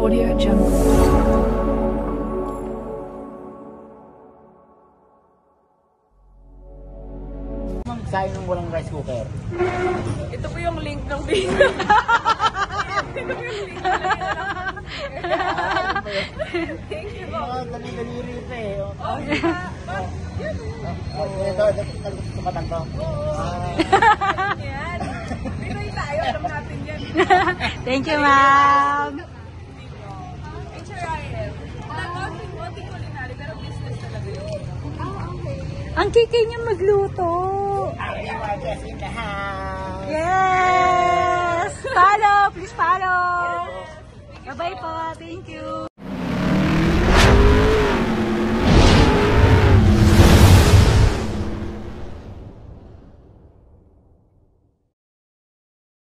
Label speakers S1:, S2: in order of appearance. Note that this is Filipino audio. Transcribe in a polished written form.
S1: Audio Jungle.
S2: Sayang ng walang rice cooker.
S3: Ito po yung link ng video. Ito po yung link ng Thank you po.
S2: Dali-dali rito eh.
S3: Oh, diba?
S2: Ito, sukatan ko.
S3: Oo. Yan. Pinoy tayo, alam natin yan.
S4: Thank you, ma'am.
S3: HRIM. Konting culinary, pero business talaga yun. Okay.
S4: Ang kikay niya magluto.
S2: Marquez in the house.
S4: Yes! Follow! Please follow! Bye-bye po. Thank you.